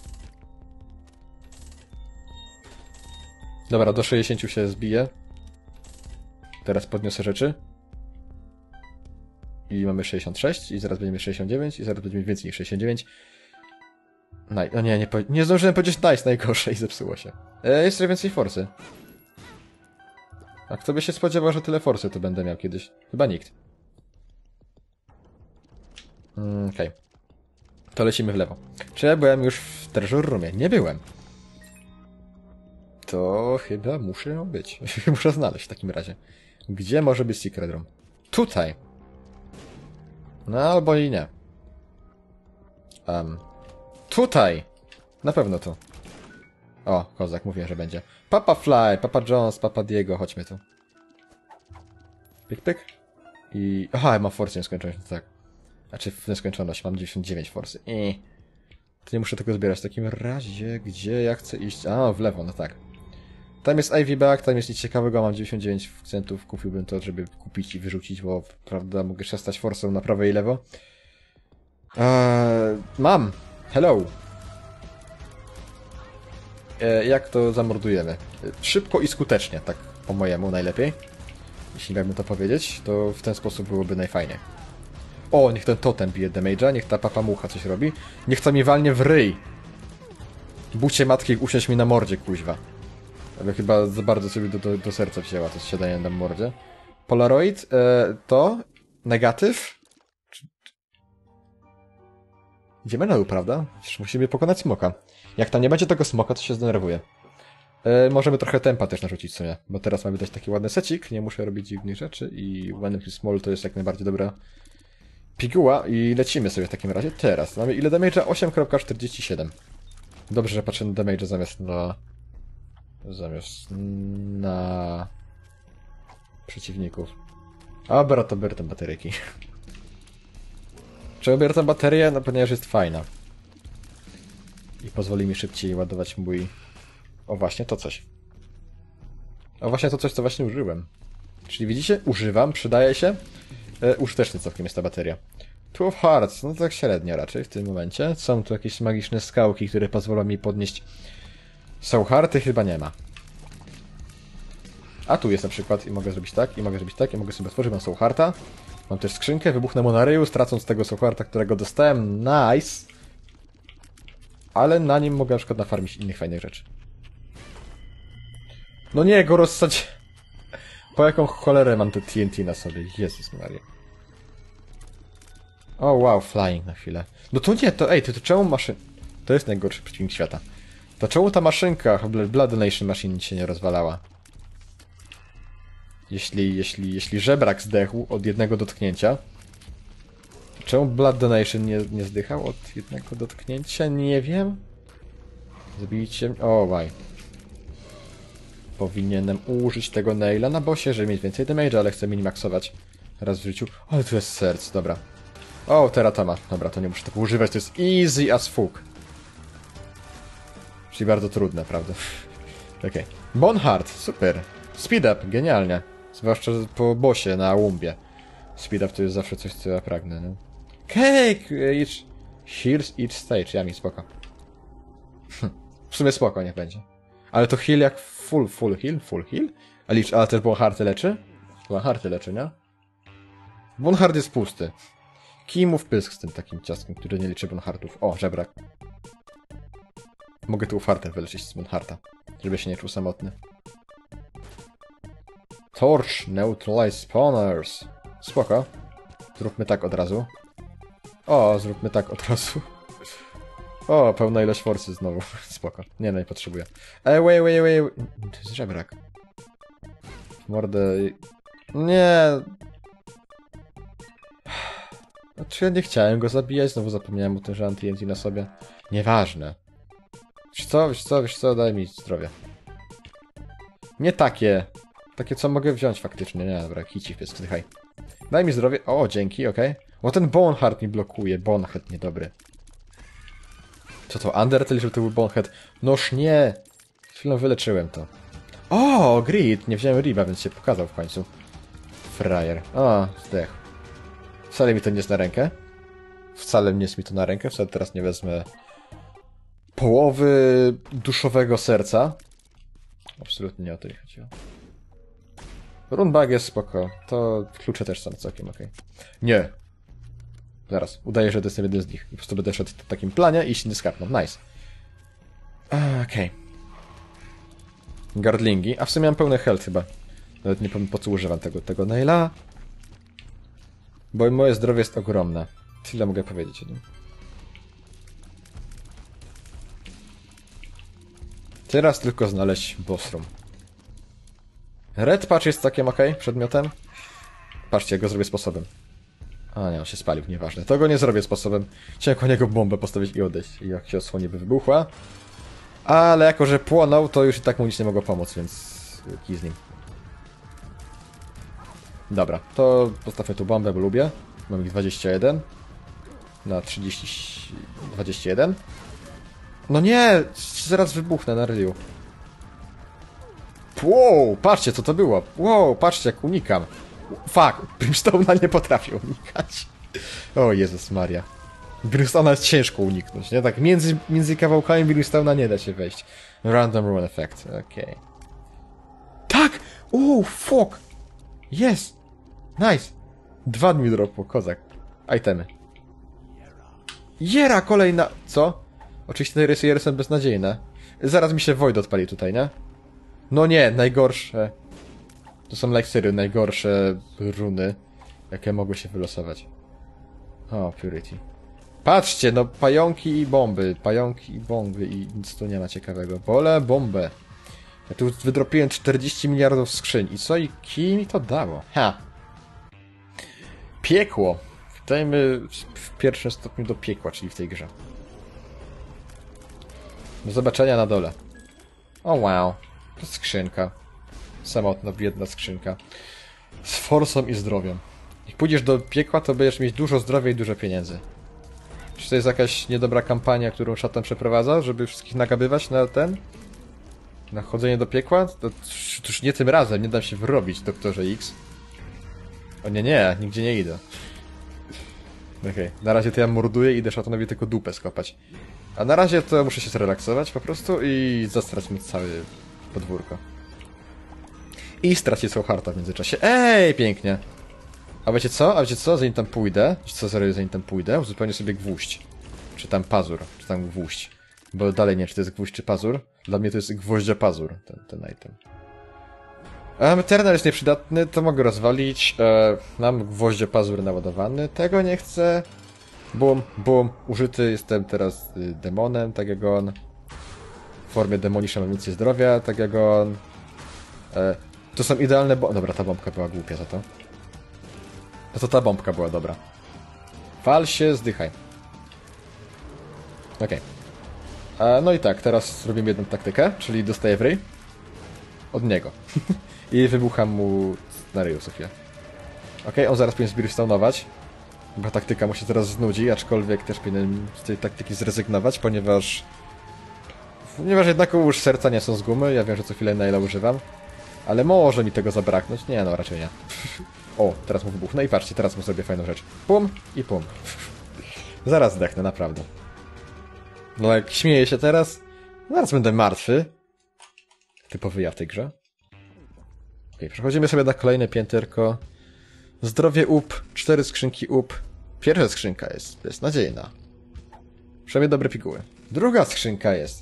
Dobra, do sześćdziesięciu się zbije. Teraz podniosę rzeczy. I mamy sześćdziesiąt sześć, i zaraz będziemy sześćdziesiąt dziewięć, i zaraz będziemy więcej niż sześćdziesiąt dziewięć. No, no nie, nie, nie zdążyłem powiedzieć nice, najgorsze i zepsuło się. E, jeszcze więcej forsy. A kto by się spodziewał, że tyle forsy to będę miał kiedyś? Chyba nikt. Mm, Okej. Okay. To lecimy w lewo. Czy ja byłem już w Treasure Roomie? Nie byłem. To chyba muszę być. Muszę znaleźć w takim razie. Gdzie może być Secret Room? Tutaj. No albo i nie. Um, tutaj. Na pewno tu. O, kozak, mówię, że będzie. Papa Fly, Papa Jones, Papa Diego, chodźmy tu. Pyk, pyk. I... Aha, ja mam forsy nieskończoność, tak. Znaczy w nieskończoność, mam dziewięćdziesiąt dziewięć forsy. I... To nie muszę tego zbierać. W takim razie, gdzie ja chcę iść? A, w lewo, no tak. Tam jest Ivy Bug, tam jest nic ciekawego, mam dziewięćdziesiąt dziewięć centów, kupiłbym to, żeby kupić i wyrzucić, bo prawda, mogę szastać forsą na prawo i lewo. Eee, mam! Hello. E, jak to zamordujemy? Szybko i skutecznie, tak po mojemu najlepiej. Jeśli miałbym to powiedzieć, to w ten sposób byłoby najfajniej. O, niech ten totem bije damage'a, niech ta papamucha coś robi. Niech to mi walnie w ryj. Bucie matki, usiąść mi na mordzie, kuźwa. Ale chyba za bardzo sobie do, do, do serca wzięła to siadanie na mordzie. Polaroid, e, to negatyw. Idziemy na dół, prawda? Przecież musimy pokonać smoka. Jak tam nie będzie tego smoka, to się zdenerwuję. E, możemy trochę tempa też narzucić sobie, bo teraz mamy dać taki ładny secik, nie muszę robić dziwnych rzeczy i One Small to jest jak najbardziej dobra piguła i lecimy sobie w takim razie. Teraz mamy ile damage'a? osiem przecinek czterdzieści siedem. Dobrze, że patrzę na damage'a zamiast na... zamiast na... przeciwników. A, biorę to biorę tę bateryki. Czemu biorę tę baterię? No ponieważ jest fajna. I pozwoli mi szybciej ładować mój... O właśnie, to coś. O właśnie, to coś, co właśnie użyłem. Czyli widzicie? Używam, przydaje się. E, użyteczny całkiem jest ta bateria. Two of Hearts, no tak średnio raczej w tym momencie. Są tu jakieś magiczne skałki, które pozwolą mi podnieść Soul Hearty? Chyba nie ma. A tu jest na przykład i mogę zrobić tak, i mogę zrobić tak, i mogę sobie otworzyć, mam Soul Hearta. Mam też skrzynkę, wybuchnę mu na ryju, stracąc tego Soul Hearta, którego dostałem. Nice! Ale na nim mogę na przykład nafarmić innych fajnych rzeczy. No nie, go rozsadź... Po jaką cholerę mam te T N T na sobie? Jezus Maria. O wow, flying na chwilę. No to nie, to ej, to, to czemu maszyn... To jest najgorszy przeciwnik świata. To czemu ta maszynka, Blood Donation Machine się nie rozwalała? Jeśli, jeśli, jeśli żebrak zdechł od jednego dotknięcia... Czemu Blood Donation nie, nie zdychał od jednego dotknięcia? Nie wiem. Zabijcie... O, why. Powinienem użyć tego naila na bossie, żeby mieć więcej damage'a, ale chcę minimaksować raz w życiu. Ale tu jest serc, dobra. O, teratoma. Dobra, to nie muszę tego używać, to jest easy as fuck. Czyli bardzo trudne, prawda? Okej. Okay. Bonheart, super. Speed up, genialnie. Zwłaszcza po bossie na Wumbie. Speed up to jest zawsze coś, co ja pragnę, nie? Cake! Each... Heals each stage. Ja mi spoko. W sumie spoko, niech będzie. Ale to heal jak full, full heal? Full heal? A, licz, ale też Bonhearty leczy? Bonhearty leczy, nie? Bonheart jest pusty. Kij mu w pysk z tym takim ciastkiem, który nie liczy Bonheartów. O, żebrak. Mogę tu ufartem wyleczyć z Bonhearta, żeby się nie czuł samotny. Torch, neutralize spawners. Spoko. Zróbmy tak od razu. O, zróbmy tak od razu. O, pełna ilość forsy znowu. Spoko. Nie, no nie potrzebuję. Ej, wait, wait, wait. To jest żebrak. Mordę... Nie. Znaczy ja nie chciałem go zabijać, znowu zapomniałem o tym, że mam T N T na sobie. Nieważne. Wiesz co, wiesz co, wiesz co, daj mi zdrowie. Nie takie. Takie, co mogę wziąć faktycznie. Nie, dobra, kici w pies, wdychaj. Daj mi zdrowie. O, dzięki, okej. Okay. Bo ten Boneheart mi blokuje. Boneheart niedobry. Co to, Undertale, żeby to był Bonehead? Noż nie! Chwilą wyleczyłem to. O, Grid! Nie wziąłem Riba, więc się pokazał w końcu. Frajer. O, zdech. Wcale mi to nie jest na rękę. Wcale nie jest mi to na rękę. Wcale teraz nie wezmę połowy duszowego serca. Absolutnie nie o to nie chodziło. Runebag jest spoko. To klucze też są całkiem okej. Nie. Zaraz. Udaję, że to jest jeden z nich. I po prostu będę szedł w takim planie i się nie skapną. Nice. Okej. Okay. Gardlingi. A w sumie mam pełny health chyba. Nawet nie powiem, po co używam tego, tego naila. Bo moje zdrowie jest ogromne. Tyle mogę powiedzieć o nim. Teraz tylko znaleźć boss room. Red patch jest takim ok przedmiotem. Patrzcie, jak go zrobię sposobem. A nie, on się spalił, nieważne. To go nie zrobię sposobem. Chciałem koło niego bombę postawić i odejść. I jak się osłonie, by wybuchła. Ale jako, że płonął, to już i tak mu nic nie mogło pomóc, więc... kij z nim. Dobra, to postawmy tu bombę, bo lubię. Mam ich dwadzieścia jeden. Na trzydzieści... dwadzieścia jeden. No nie! Zaraz wybuchnę na ryju. Wow, patrzcie co to było. Wow, patrzcie jak unikam. Fuck, Brimstone'a nie potrafię unikać. O Jezus Maria. Brimstone'a jest ciężko uniknąć, nie? Tak między, między kawałkami Brimstone'a nie da się wejść. Random run effect, okej. Okay. Tak! Uuu, fuck! Jest! Nice! Dwa dni dropło, kozak. Itemy. Jera kolejna... Co? Oczywiście te rysy są beznadziejne. Zaraz mi się Void odpali tutaj, nie? No nie, najgorsze... To są like serio najgorsze runy, jakie mogły się wylosować. O, Purity. Patrzcie, no pająki i bomby, pająki i bomby i nic tu nie ma ciekawego. Wolę bombę. Ja tu wydropiłem czterdzieści miliardów skrzyń. I co i kim mi to dało? Ha! Piekło. Wdajmy w pierwszym stopniu do piekła, czyli w tej grze. Do zobaczenia na dole. O wow. To skrzynka. Samotna, biedna skrzynka. Z forsą i zdrowiem. Jak pójdziesz do piekła, to będziesz mieć dużo zdrowia i dużo pieniędzy. Czy to jest jakaś niedobra kampania, którą szatan przeprowadza, żeby wszystkich nagabywać na ten? Na chodzenie do piekła? To, to już nie tym razem, nie dam się wyrobić, doktorze X. O nie, nie, nigdzie nie idę. Okej, okay. Na razie to ja morduję i idę szatanowi tylko dupę skopać. A na razie to muszę się zrelaksować po prostu i zastrać mi całe podwórko. I stracić Soulhearta w międzyczasie. Ej, pięknie! A wiecie co? A wiecie co? Zanim tam pójdę, czy co zrobię zanim tam pójdę? Uzupełnię sobie gwóźdź. Czy tam pazur, czy tam gwóźdź. Bo dalej nie wiem, czy to jest gwóźdź czy pazur. Dla mnie to jest gwoździa-pazur, ten, ten item. Um, Eternal jest nieprzydatny, to mogę rozwalić. E, mam gwoździa-pazur naładowany, tego nie chcę. Bum, bum, użyty, jestem teraz y, demonem, tak jak on. W formie demonicznej mam amunicję zdrowia, tak jak on. E, to są idealne bo... Dobra, ta bombka była głupia za to. No to ta bombka była dobra. Fal się, zdychaj. Okej. Okay. No i tak, teraz zrobimy jedną taktykę, czyli dostaję w ryj. Od niego. I wybucham mu na ryju co chwilę. Okej, okay, on zaraz powinien zbirstonować. Bo taktyka mu się teraz znudzi, aczkolwiek też powinien z tej taktyki zrezygnować, ponieważ... Ponieważ jednak już serca nie są z gumy, ja wiem, że co chwilę Naila używam. Ale może mi tego zabraknąć? Nie, no raczej nie. O, teraz mu wybuchnę i patrzcie, teraz mu zrobię fajną rzecz. Pum i pum. Zaraz zdechnę, naprawdę. No jak śmieję się teraz, zaraz będę martwy. Typowy ja w tej grze. Ok, przechodzimy sobie na kolejne pięterko. Zdrowie up, cztery skrzynki up. Pierwsza skrzynka jest beznadziejna. Przynajmniej dobre piguły. Druga skrzynka jest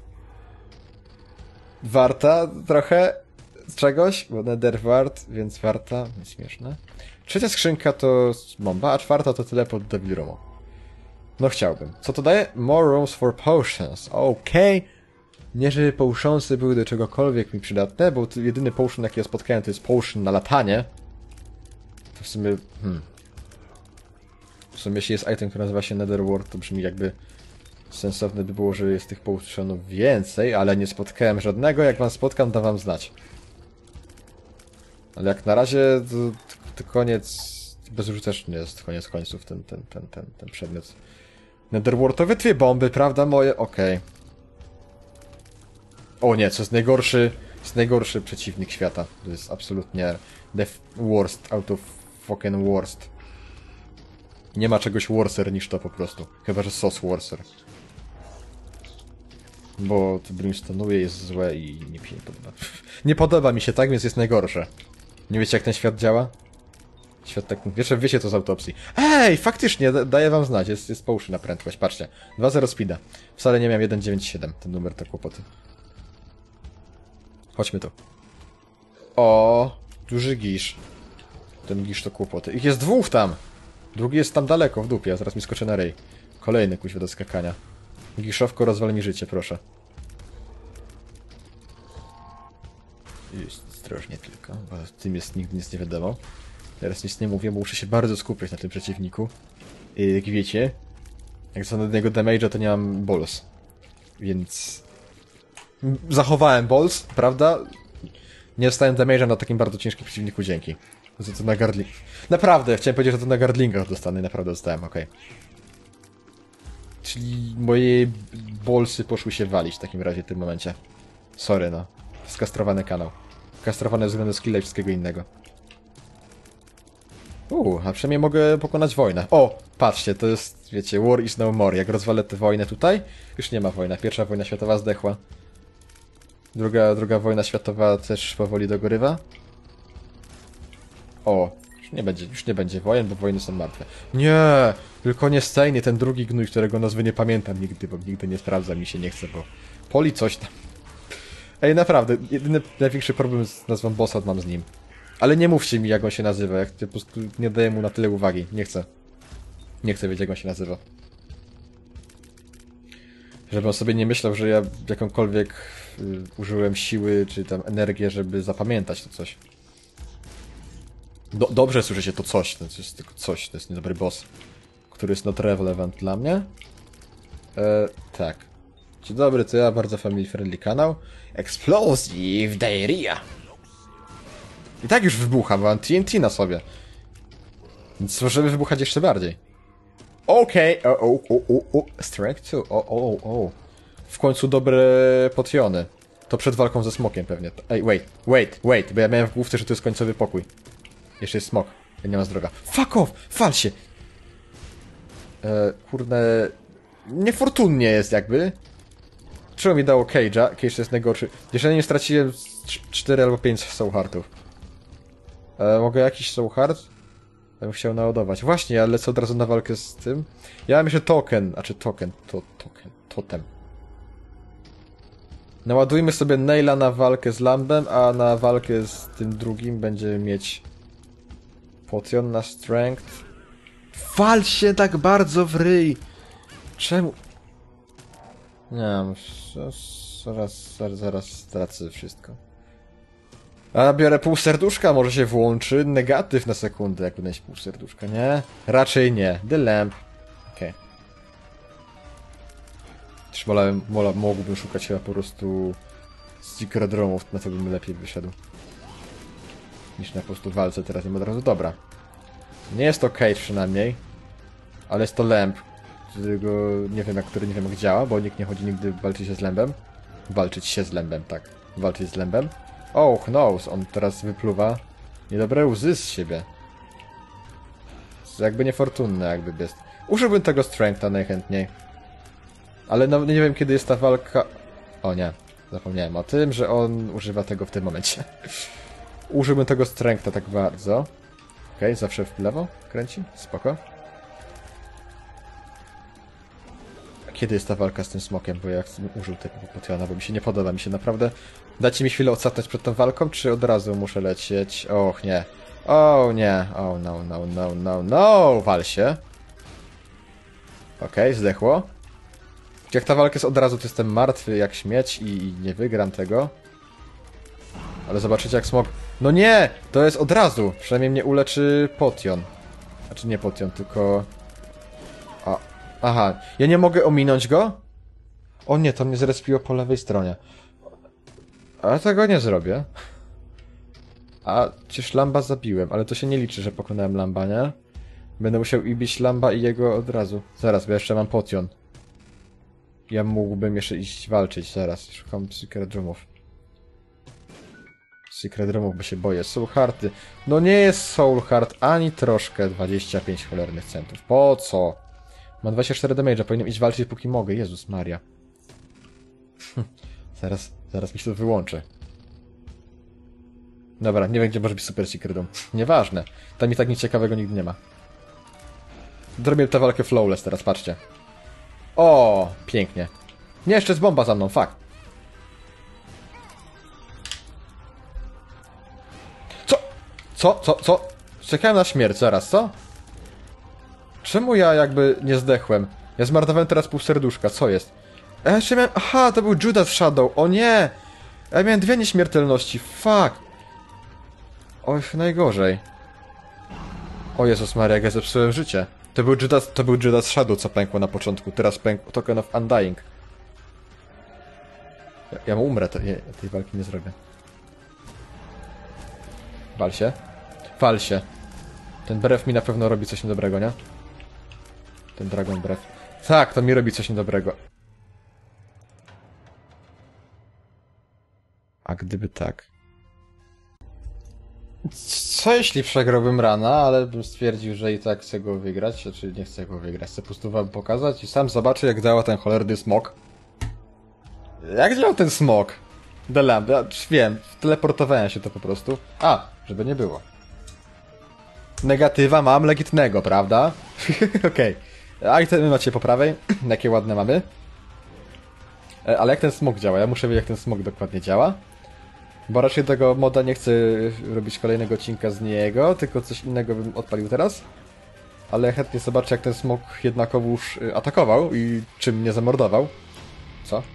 warta trochę czegoś, bo Nether wart, więc warta, śmieszne. Trzecia skrzynka to bomba, a czwarta to teleport do Devil Roomu. No chciałbym. Co to daje? More rooms for potions. Okej. Okay. Nie, żeby potionsy były do czegokolwiek mi przydatne, bo jedyny potion, jaki ja spotkałem, to jest potion na latanie. To w sumie... Hmm. W sumie jeśli jest item, który nazywa się Nether Wart, to brzmi jakby... Sensowne by było, że jest tych potionów więcej, ale nie spotkałem żadnego. Jak wam spotkam, dam wam znać. Ale jak na razie to, to koniec... Bezużyteczny jest koniec końców ten, ten, ten, ten, ten przedmiot. Netherwortowe dwie bomby, prawda moje? Okej. Okay. O nie, co jest najgorszy... jest najgorszy przeciwnik świata. To jest absolutnie... the worst out of fucking worst. Nie ma czegoś worser niż to po prostu. Chyba, że Sauce Worser. Bo to Brimstone'uje, jest złe i nie mi się nie podoba. Nie podoba mi się tak, więc jest najgorsze. Nie wiecie, jak ten świat działa? Świat tak... Wiecie, wiecie to z autopsji. Ej, faktycznie, daję wam znać. Jest, jest połóż na prędkość, patrzcie. dwa zero speeda. Wcale nie miałem jeden dziewięć siedem. Ten numer to kłopoty. Chodźmy tu. O, duży gisz. Ten gisz to kłopoty. Ich jest dwóch tam! Drugi jest tam daleko, w dupie, a zaraz mi skoczę na ryj. Kolejny kuźwa do skakania. Giszowko, rozwal mi życie, proszę. Jest ostrożnie tylko, bo tym jest nigdy nic nie wiadomo. Teraz nic nie mówię, bo muszę się bardzo skupiać na tym przeciwniku. I jak wiecie, jak co na niego damage'a, to nie mam balls. Więc... zachowałem balls, prawda? Nie dostałem damage'a na takim bardzo ciężkim przeciwniku, dzięki. Za to na gardling... Naprawdę, chciałem powiedzieć, że to na gardlingach dostanę, naprawdę dostałem, okej. Okay. Czyli moje bolsy poszły się walić w takim razie w tym momencie. Sorry, no. Skastrowany kanał. Kastrowane względem skilla i wszystkiego innego. Uuu, a przynajmniej mogę pokonać wojnę. O, patrzcie, to jest, wiecie, war is no more. Jak rozwalę tę wojnę tutaj, już nie ma wojny. Pierwsza wojna światowa zdechła. Druga, druga wojna światowa też powoli dogorywa. O, już nie będzie, już nie będzie wojen, bo wojny są martwe. Nie, tylko nie Stejny, ten drugi gnój, którego nazwy nie pamiętam nigdy, bo nigdy nie sprawdza, mi się nie chce, bo poli coś tam. Ej, naprawdę, jedyny największy problem z nazwą bossa mam z nim. Ale nie mówcie mi, jak on się nazywa, jak po prostu nie daję mu na tyle uwagi. Nie chcę. Nie chcę wiedzieć, jak on się nazywa. Żeby on sobie nie myślał, że ja jakąkolwiek y, użyłem siły, czy tam energię, żeby zapamiętać to coś. Do, dobrze słyszy się to coś, to jest tylko coś, to jest niedobry boss, który jest not relevant dla mnie. E, tak. Dzień dobry, to ja, bardzo family friendly kanał. Explosive Diarrhea. I tak już wybucha, bo mam T N T na sobie. Więc możemy wybuchać jeszcze bardziej. Okej, okay. o, o, o, o, strength two, o, o, o. W końcu dobre potiony. To przed walką ze smokiem pewnie. Ej, wait, wait, wait, bo ja miałem w główce, że to jest końcowy pokój. Jeszcze jest smok, ja nie ma zdroga. Fuck off, fal się! E, kurde... Niefortunnie jest jakby. Czemu mi dało Cage'a? Cage jest najgorszy. Jeżeli nie straciłem cztery albo pięć soul heartów. E, mogę jakiś soul heart? Ja bym chciał naładować. Właśnie, ja lecę od razu na walkę z tym. Ja mam jeszcze token, a czy token, to token, totem. Naładujmy sobie Naila na walkę z Lambem, a na walkę z tym drugim będziemy mieć potion na strength. Wal się tak bardzo w ryj! Czemu? Nie wiem, zaraz, zaraz, zaraz stracę wszystko. A biorę pół serduszka, może się włączy negatyw na sekundę, jak będę pół serduszka, nie? Raczej nie. The lamp. Okej. Okay. Też wolałem, wolałem, mógłbym szukać chyba po prostu secret roomów, na to bym lepiej wyszedł. Niż na po prostu walce teraz nie od razu. Dobra. Nie jest to Cage przynajmniej, ale jest to lamp, którego nie wiem jak, który nie wiem jak działa, bo nikt nie chodzi nigdy walczyć się z lębem. Walczyć się z lębem, tak. Walczyć z lębem. Oh, knows, on teraz wypluwa niedobre łzy z siebie. Jakby niefortunne, jakby jest. Użyłbym tego strengtha najchętniej. Ale no, nie wiem kiedy jest ta walka... O nie, zapomniałem o tym, że on używa tego w tym momencie. Użyłbym tego strengtha tak bardzo. Okej, okay, zawsze w lewo kręci? Spoko. Kiedy jest ta walka z tym smokiem, bo ja użył tego potiona, bo mi się nie podoba, mi się naprawdę... Dajcie mi chwilę odsapnąć przed tą walką, czy od razu muszę lecieć? Och, nie. O, nie. O, no, no, no, no, no, wal się. Okej, okay, zdechło. Jak ta walka jest od razu, to jestem martwy jak śmieć i nie wygram tego. Ale zobaczycie jak smok... No nie! To jest od razu! Przynajmniej mnie uleczy potion. Znaczy nie potion, tylko... A, aha, ja nie mogę ominąć go? O nie, to mnie zrespiło po lewej stronie. A tego nie zrobię. A przecież Lamba zabiłem, ale to się nie liczy, że pokonałem Lamba, nie? Będę musiał i bić Lamba i jego od razu. Zaraz, bo jeszcze mam potion. Ja mógłbym jeszcze iść walczyć, zaraz. Szukam secret roomów. Secret roomów, bo się boję. Soul Hearty. No nie jest Soul Heart ani troszkę. dwadzieścia pięć cholernych centów. Po co? Mam dwadzieścia cztery damage'a, powinienem iść walczyć póki mogę. Jezus Maria. zaraz, zaraz mi się to wyłączy. Dobra, nie wiem gdzie może być super secret room. Nieważne. Tam i tak nic ciekawego nigdy nie ma. Zrobię tę walkę flawless teraz, patrzcie. O, pięknie. Nie, jeszcze jest bomba za mną, fuck. Co? Co? Co? Co? Czekałem na śmierć, zaraz, co? Czemu ja jakby nie zdechłem? Ja zmarnowałem teraz pół serduszka, co jest? Ja jeszcze miałem... Aha, to był Judas Shadow, o nie! Ja miałem dwie nieśmiertelności, fuck. Oj, najgorzej. O Jezus Maria, jak ja zepsułem życie. To był Judas, to był Judas Shadow, co pękło na początku. Teraz pękł Token of Undying. Ja, ja mu umrę, to, nie, tej walki nie zrobię. Wal się. Wal się. Ten brew mi na pewno robi coś niedobrego, nie? Ten Dragon Breath. Tak, to mi robi coś niedobrego. A gdyby tak... Co jeśli przegrałbym rana, ale bym stwierdził, że i tak chcę go wygrać, znaczy nie chcę go wygrać, chcę po prostu wam pokazać i sam zobaczę, jak działa ten cholerny smok. Jak działa ten smok? The Lamp, ja wiem, teleportowałem się to po prostu. A, żeby nie było. Negatywa mam legitnego, prawda? Okej. Okay. A i te macie po prawej. Jakie ładne mamy. Ale jak ten smok działa? Ja muszę wiedzieć, jak ten smok dokładnie działa. Bo raczej tego moda nie chcę robić kolejnego odcinka z niego, tylko coś innego bym odpalił teraz. Ale chętnie zobaczę, jak ten smok jednakowoż atakował i czym mnie zamordował. Co?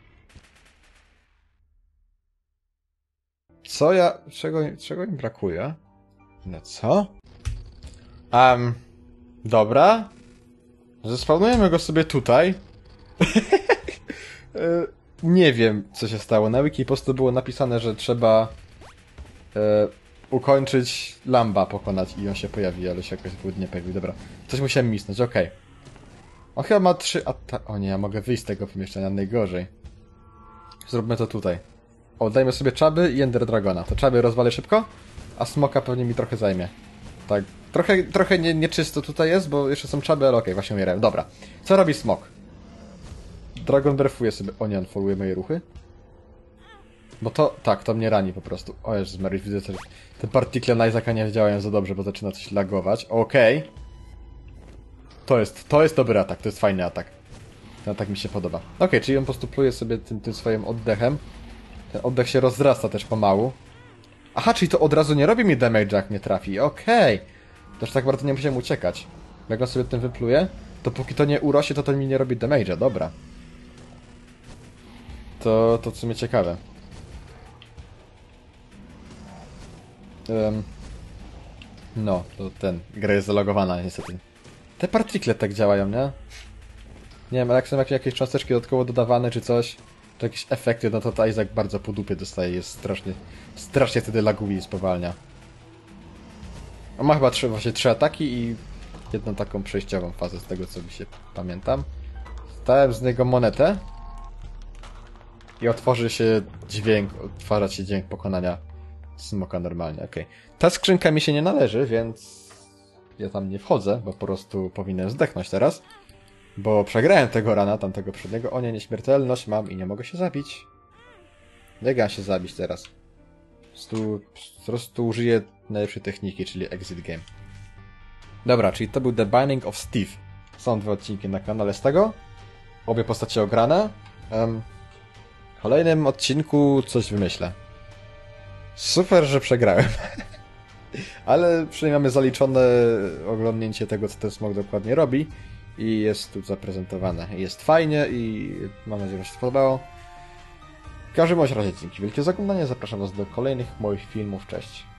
Co ja... Czego, czego mi brakuje? No co? Um, dobra. Zespawnujemy go sobie tutaj. Nie wiem, co się stało. Na wiki po prostu było napisane, że trzeba e, ukończyć Lamba, pokonać i on się pojawi, ale się jakoś nie pojawił. Dobra, coś musiałem misnąć, okej. Okay. On chyba ma trzy ata... O nie, ja mogę wyjść z tego pomieszczenia, najgorzej. Zróbmy to tutaj. O, dajmy sobie czaby i Ender Dragona. To czaby rozwalę szybko, a smoka pewnie mi trochę zajmie. Tak, trochę, trochę nie, nieczysto tutaj jest, bo jeszcze są czaby, ale okej, okay, właśnie umierałem. Dobra, co robi smok? Dragon brefuje sobie... O nie, on followuje moje ruchy? Bo to... Tak, to mnie rani po prostu. O Jezus Mary, widzę, że te partikle na Isaaca nie działają za dobrze, bo zaczyna coś lagować. Okej. Okay. To jest... To jest dobry atak, to jest fajny atak. Ten atak mi się podoba. Okej, okay, czyli on po prostu pluje sobie tym, tym swoim oddechem. Ten oddech się rozrasta też pomału. Aha, czyli to od razu nie robi mi damage, jak mnie trafi. Okej. Okay. Też tak bardzo nie musiałem uciekać. Jak on sobie tym wypluje, to póki to nie urośnie, to to mi nie robi damage'a. Dobra. To, to w sumie ciekawe. Um, no, to ten. Gra jest zalogowana, niestety. Te partikle tak działają, nie? Nie wiem, ale jak są jakieś, jakieś cząsteczki dodatkowo dodawane, czy coś, czy jakieś efekty, no to, to Isaac bardzo po dupie dostaje, jest strasznie, strasznie wtedy laguje i spowalnia. On ma chyba trzy, właśnie trzy ataki i jedną taką przejściową fazę, z tego co mi się pamiętam. Stałem z niego monetę. I otworzy się dźwięk, otwarza się dźwięk pokonania smoka normalnie, okej. Okay. Ta skrzynka mi się nie należy, więc ja tam nie wchodzę, bo po prostu powinienem zdechnąć teraz. Bo przegrałem tego rana, tamtego przedniego. O nie, nieśmiertelność mam i nie mogę się zabić. Jak ja się zabić teraz? Po prostu, po prostu użyję najlepszej techniki, czyli exit game. Dobra, czyli to był The Binding of Steve. Są dwa odcinki na kanale z tego. Obie postacie ograne. Um, W kolejnym odcinku coś wymyślę. Super, że przegrałem. Ale przynajmniej mamy zaliczone oglądnięcie tego, co ten smok dokładnie robi. I jest tu zaprezentowane. Jest fajnie i mam nadzieję, że się podobało. W każdym razie dzięki wielkie za oglądanie. Zapraszam Was do kolejnych moich filmów. Cześć.